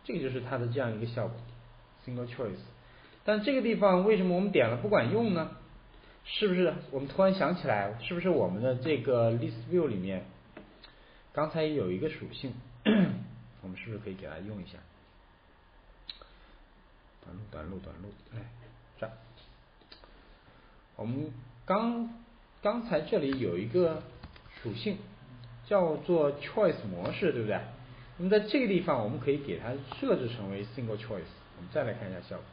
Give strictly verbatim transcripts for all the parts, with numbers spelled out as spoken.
这个就是它的这样一个效果 ，single choice。但这个地方为什么我们点了不管用呢？是不是我们突然想起来，是不是我们的这个 list view 里面刚才有一个属性，我们是不是可以给它用一下？短路短路短路，哎，这儿，我们刚刚才这里有一个属性叫做 choice 模式，对不对？那么在这个地方我们可以给它设置成为 single choice。我们再来看一下效果。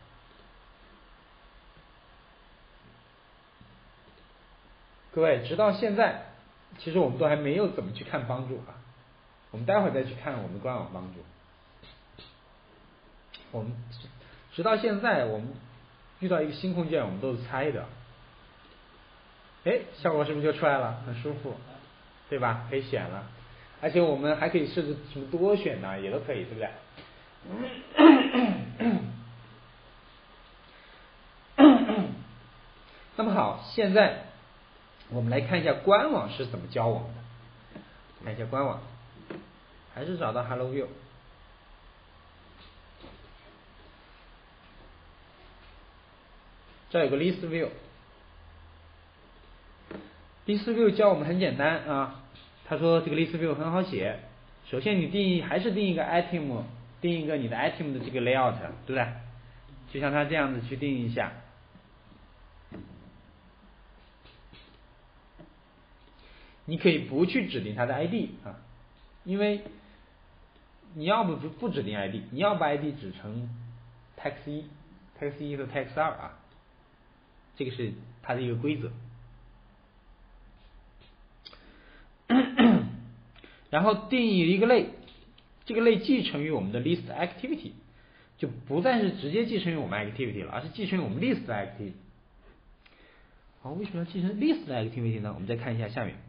各位，直到现在，其实我们都还没有怎么去看帮助啊。我们待会儿再去看我们的官网帮助。我们直到现在，我们遇到一个新空间，我们都是猜的。哎，效果是不是就出来了？很舒服，对吧？可以选了，而且我们还可以设置什么多选呢？也都可以，对不对？那么好，现在我们来看一下官网是怎么教我们的。看一下官网，还是找到 Hello View。这有个 List View。List View 教我们很简单啊，他说这个 List View 很好写。首先你定义还是定一个 item， 定一个你的 item 的这个 layout， 对不对？就像他这样子去定义一下。你可以不去指定它的 I D 啊，因为你要不不不指定 I D， 你要把 I D 指成 text 一、text 一和 text 二啊，这个是它的一个规则。然后定义一个类，这个类继承于我们的 list activity， 就不再是直接继承于我们 activity 了，而是继承于我们 list activity。好，为什么要继承 list activity 呢？我们再看一下下面。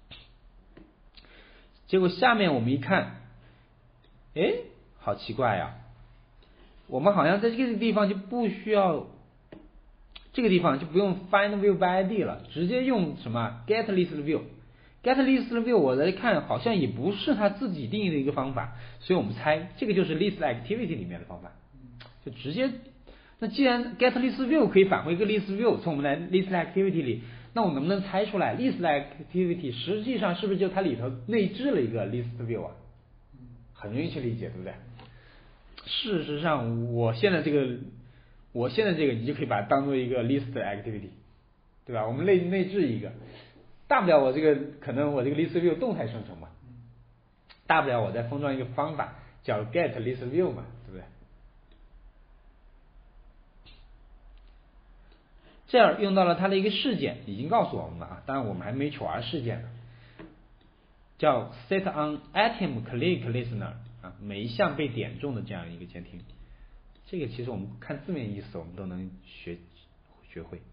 结果下面我们一看，哎，好奇怪呀！我们好像在这个地方就不需要，这个地方就不用 find view by I D 了，直接用什么 get list view。get list view 我来看好像也不是他自己定义的一个方法，所以我们猜这个就是 list activity 里面的方法，就直接。那既然 get list view 可以返回一个 list view 从我们的 list activity 里，那我能不能猜出来 list activity 实际上是不是就它里头内置了一个 list view 啊？很容易去理解，对不对？事实上，我现在这个，我现在这个你就可以把它当做一个 list activity， 对吧？我们内内置一个，大不了我这个可能我这个 list view 动态生成嘛，大不了我再封装一个方法叫 get list view 嘛，对不对？这样用到了它的一个事件，已经告诉我们了啊，当然我们还没求 R 事件呢，叫 set on item click listener 啊，每一项被点中的这样一个监听。这个其实我们看字面意思我们都能学学会。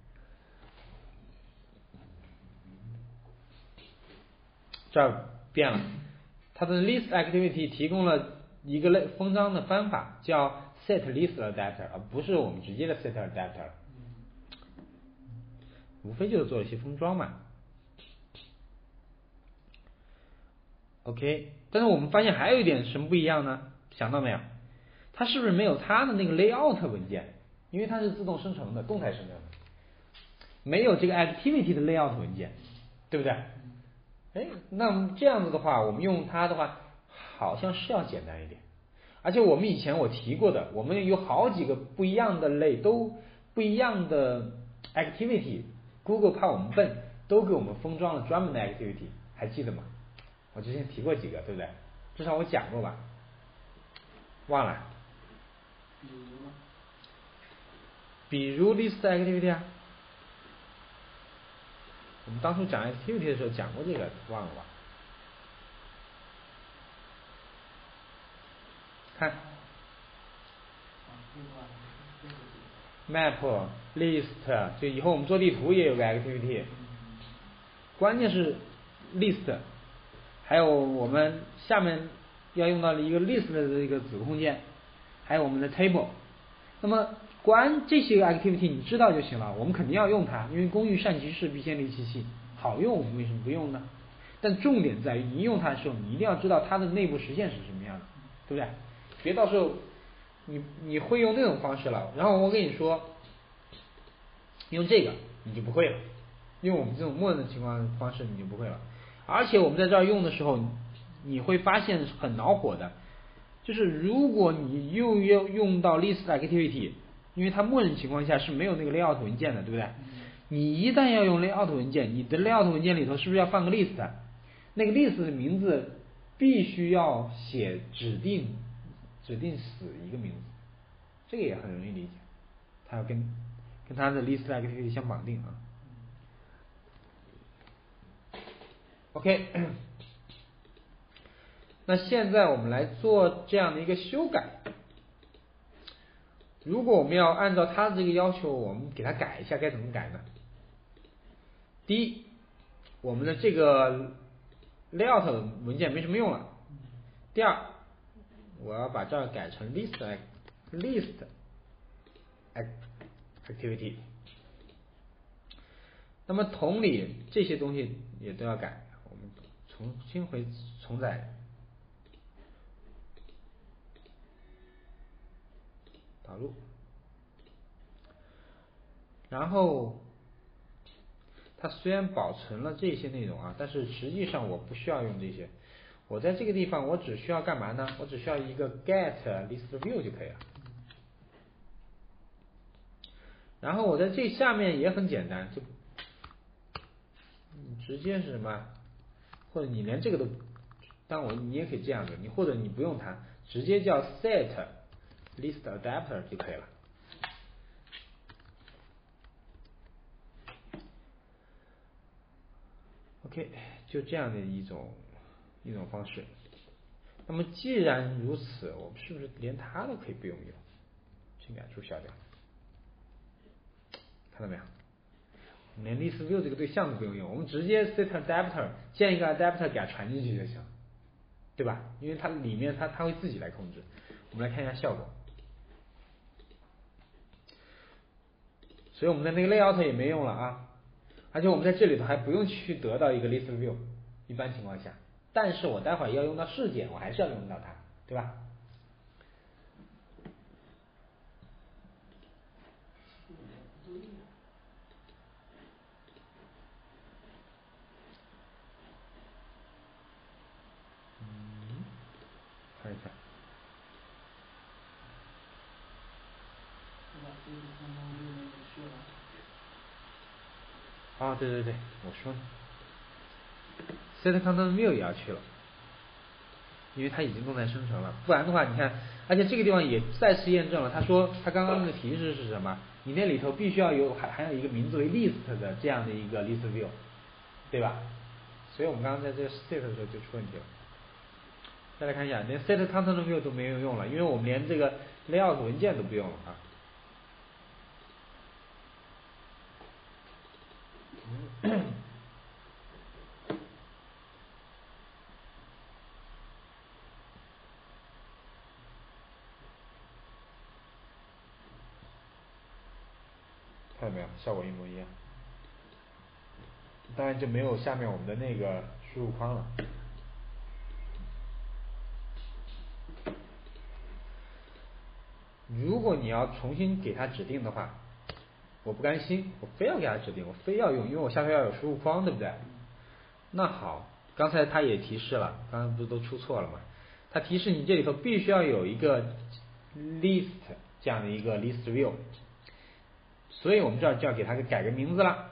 这儿变了，它的 list activity 提供了一个类封装的方法叫 set list adapter， 而不是我们直接的 set adapter。无非就是做一些封装嘛 ，OK。但是我们发现还有一点什么不一样呢？想到没有？它是不是没有它的那个 layout 文件？因为它是自动生成的，动态生成的，没有这个 activity 的 layout 文件，对不对？哎，那么这样子的话，我们用它的话，好像是要简单一点。而且我们以前我提过的，我们有好几个不一样的类，都不一样的 activity。Google 怕我们笨，都给我们封装了专门的 activity， 还记得吗？我之前提过几个，对不对？至少我讲过吧？忘了。 比如呢？ 比如 list activity 啊，我们当初讲 activity 的时候讲过这个，忘了吧？看。map、list， 就以后我们做地图也有个 activity， 关键是 list， 还有我们下面要用到的一个 list 的这个子空间，还有我们的 table。那么关这些个 activity 你知道就行了，我们肯定要用它，因为工欲善其事，必先利其器，好用我们为什么不用呢？但重点在于你用它的时候，你一定要知道它的内部实现是什么样的，对不对？别到时候你你会用那种方式了，然后我跟你说用这个你就不会了，用我们这种默认的情况方式你就不会了。而且我们在这儿用的时候，你会发现很恼火的，就是如果你又要用到 list activity， 因为它默认情况下是没有那个 layout 文件的，对不对？你一旦要用 layout 文件，你的 layout 文件里头是不是要放个 list？ 那个 list 的名字必须要写指定指定死一个名字，这个也很容易理解，它要跟跟它的 list activity 相绑定啊。OK， 那现在我们来做这样的一个修改。如果我们要按照它的这个要求，我们给它改一下，该怎么改呢？第一，我们的这个 layout 文件没什么用了。第二，我要把这儿改成 list list activity。那么同理，这些东西也都要改，我们重新回重载导入，然后它虽然保存了这些内容啊，但是实际上我不需要用这些。我在这个地方我只需要干嘛呢？我只需要一个 get list view 就可以了。然后我在这下面也很简单，就直接是什么？或者你连这个都，当我你也可以这样的，你或者你不用它，直接叫 set list adapter 就可以了。OK， 就这样的一种一种方式。那么既然如此，我们是不是连它都可以不用用？情感注销掉，看到没有？我们连 list view 这个对象都不用用，我们直接 set adapter 建一个 adapter 给它传进去就行，对吧？因为它里面它它会自己来控制。我们来看一下效果。所以我们的那个 layout 也没用了啊，而且我们在这里头还不用去得到一个 list view， 一般情况下，但是我待会儿要用到事件，我还是要用到它，对吧？嗯，看一下。啊，对对对，我说呢 set content view 也要去了，因为它已经动态生成了，不然的话你看，而且这个地方也再次验证了，他说他刚刚的提示是什么？你那里头必须要有还还有一个名字为 list 的这样的一个 list view， 对吧？所以我们刚刚在这个 set 的时候就出问题了。再来看一下，连 set content view 都没有用了，因为我们连这个 layout 文件都不用了啊。看到没有，效果一模一样。当然就没有下面我们的那个输入框了。如果你要重新给它指定的话，我不甘心，我非要给它指定，我非要用，因为我下头要有输入框，对不对？那好，刚才它也提示了，刚刚不是都出错了吗？它提示你这里头必须要有一个 list 这样的一个 list view， 所以我们这儿就要给它改个名字了。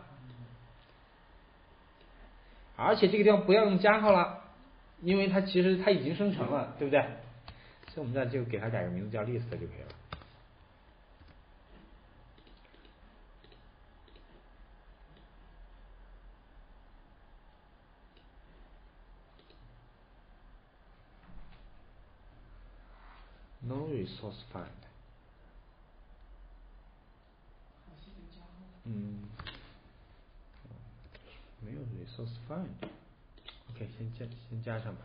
而且这个地方不要用加号了，因为它其实它已经生成了，对不对？所以我们这儿就给它改个名字叫 list 就可以了。No resource find。嗯，没有 resource find。OK， 先加先加上吧。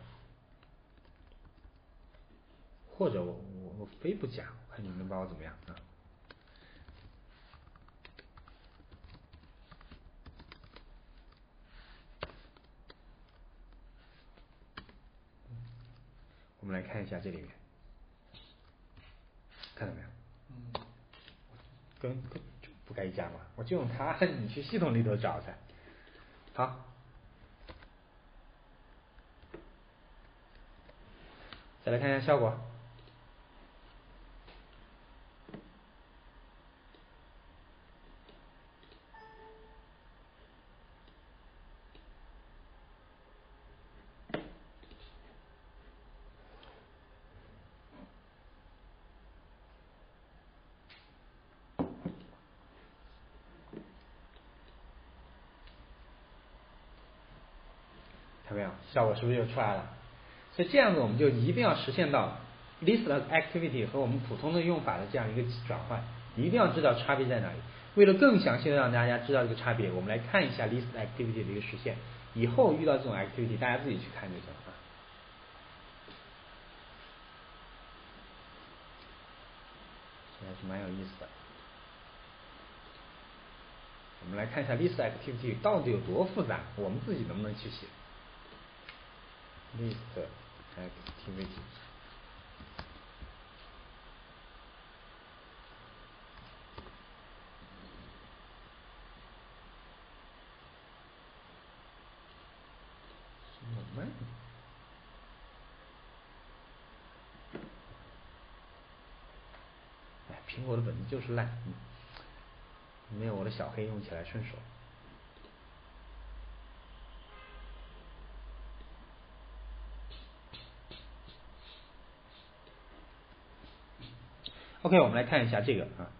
或者我我我非不加，我看你能把我怎么样啊？我们来看一下这里面，看到跟跟就不该加嘛，我就用它，你去系统里头找噻。好，再来看一下效果。看到没有，效果是不是就出来了？所以这样子我们就一定要实现到 list activity 和我们普通的用法的这样一个转换，一定要知道差别在哪里。为了更详细的让大家知道这个差别，我们来看一下 list activity 的一个实现。以后遇到这种 activity， 大家自己去看就行了。这还是蛮有意思的。我们来看一下 list activity 到底有多复杂，我们自己能不能去写 list activity。什么？哎，苹果的本子就是烂，没有我的小黑用起来顺手。OK， 我们来看一下这个啊。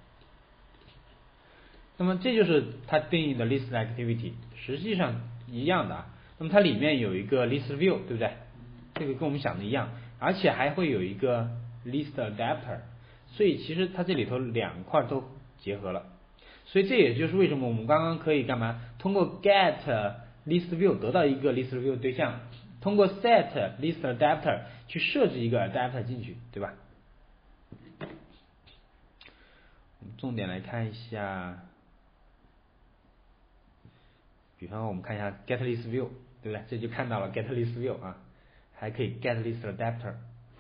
那么这就是它定义的 list activity， 实际上一样的啊。那么它里面有一个 list view， 对不对？这个跟我们想的一样，而且还会有一个 list adapter， 所以其实它这里头两块都结合了。所以这也就是为什么我们刚刚可以干嘛？通过 get list view 得到一个 list view 对象，通过 set list adapter 去设置一个 adapter 进去，对吧？我们重点来看一下，比方我们看一下 get list view， 对不对？这就看到了 get list view 啊，还可以 get list adapter。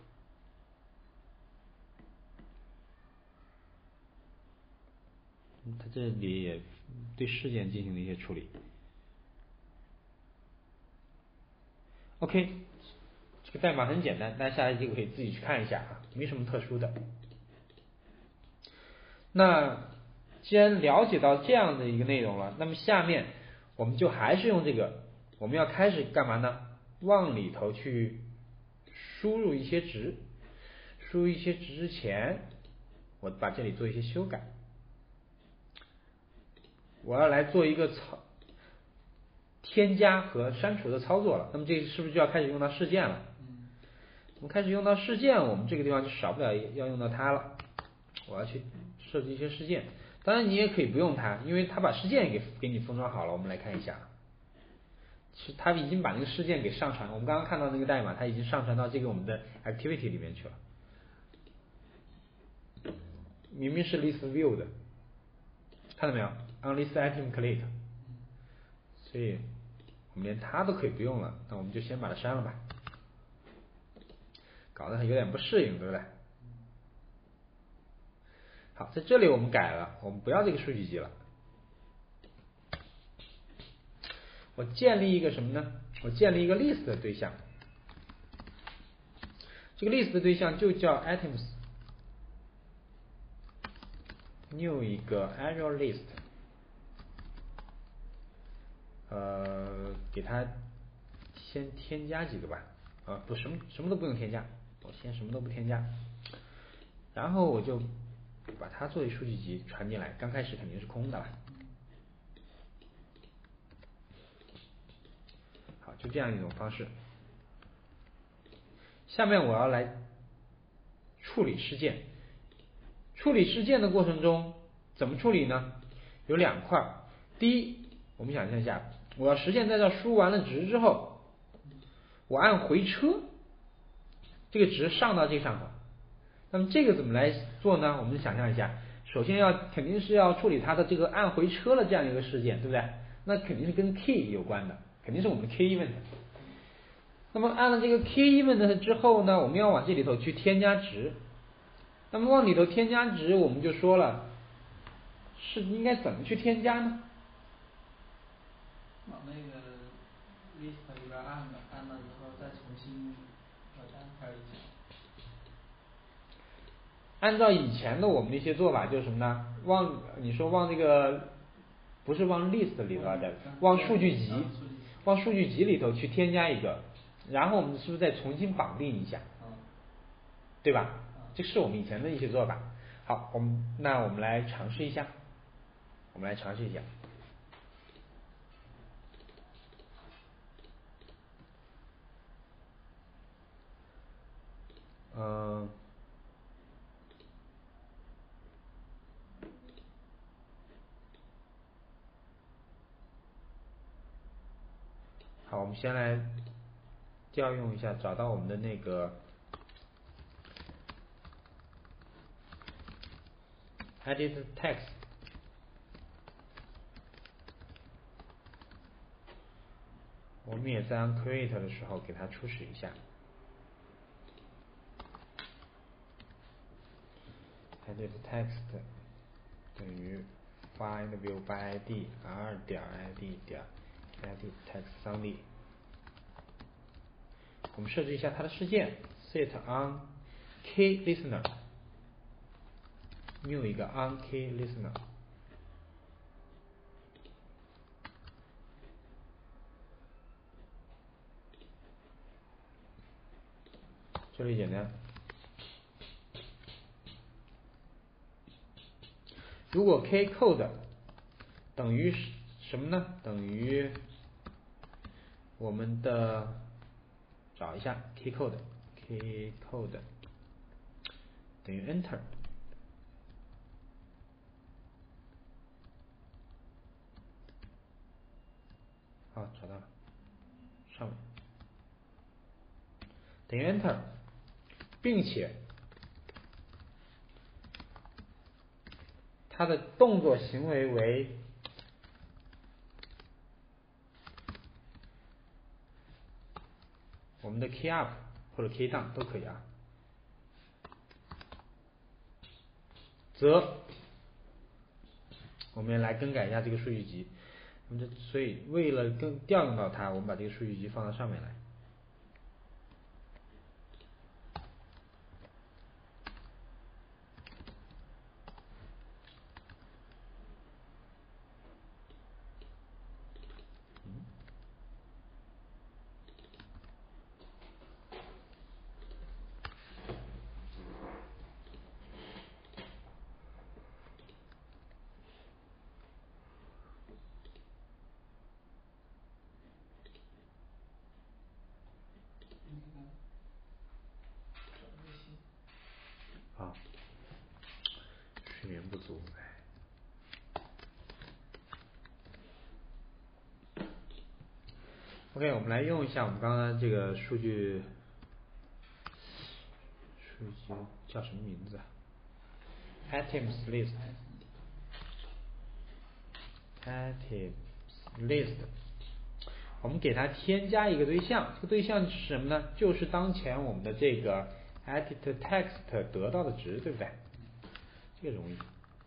它这里也对事件进行了一些处理。OK， 这个代码很简单，大家下一节可以自己去看一下啊，没什么特殊的。那既然了解到这样的一个内容了，那么下面我们就还是用这个，我们要开始干嘛呢？往里头去输入一些值，输入一些值之前，我把这里做一些修改。我要来做一个操添加和删除的操作了，那么这是不是就要开始用到事件了？ 嗯。 我们开始用到事件，我们这个地方就少不了要用到它了。我要去设置一些事件，当然你也可以不用它，因为它把事件给给你封装好了。我们来看一下，是它已经把那个事件给上传，我们刚刚看到那个代码，它已经上传到这个我们的 activity 里面去了。明明是 list view 的，看到没有 ？on list item click， 所以我们连它都可以不用了，那我们就先把它删了吧，搞得有点不适应，对不对？好，在这里我们改了，我们不要这个数据集了。我建立一个什么呢？我建立一个 list 的对象，这个 list 的对象就叫 items，new 一个 Azure list， 呃，给它先添加几个吧，啊，不，什么什么都不用添加，我先什么都不添加，然后我就把它作为数据集传进来，刚开始肯定是空的了。好，就这样一种方式。下面我要来处理事件。处理事件的过程中怎么处理呢？有两块。第一，我们想象一下，我要实现在这输完了值之后，我按回车，这个值上到这上头。那么这个怎么来做呢？我们想象一下，首先要肯定是要处理它的这个按回车的这样一个事件，对不对？那肯定是跟 key 有关的，肯定是我们的 key event。那么按了这个 key event 之后呢，我们要往这里头去添加值。那么往里头添加值，我们就说了， 是应该怎么去添加呢？ 往那个 list 里边按了，按了之后再重新把它开一下。 按照以前的我们的一些做法，就是什么呢？往你说往这个不是往 list 里头的，往数据集，往数据集里头去添加一个，然后我们是不是再重新绑定一下？对吧？这是我们以前的一些做法。好，我们那我们来尝试一下，我们来尝试一下。嗯。好，我们先来调用一下，找到我们的那个 edit text， 我们也在按 create 的时候给它初始一下 edit text 等于 find view by id r 点 id 点 edit text summary， 我们设置一下它的事件 set on key listener， new 一个 on key listener， 这里简单。如果 k code 等于什么呢？等于我们的找一下 key code key code 等于 enter， 好，找到了，上面等于 enter， 并且它的动作行为为我们的 key up 或者 key down 都可以啊，则我们来更改一下这个数据集。那么这所以为了更调用到它，我们把这个数据集放到上面来。好，睡眠不足。OK， 我们来用一下我们刚刚这个数据，数据叫什么名字啊 ？Items list， Items list， 我们给它添加一个对象，这个对象是什么呢？就是当前我们的这个 edit text 得到的值，对不对？这个容易。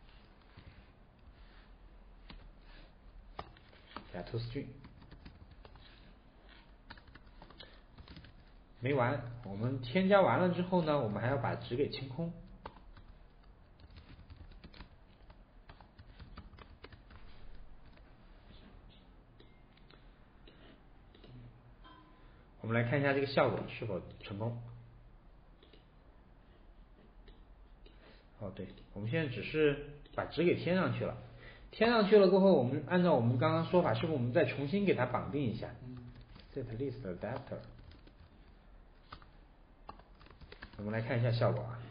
给它 toString。没完，我们添加完了之后呢，我们还要把值给清空。我们来看一下这个效果是否成功。哦，对，我们现在只是把值给添上去了，添上去了过后，我们按照我们刚刚说法，是不是我们再重新给它绑定一下 ？set list adapter。我们来看一下效果啊。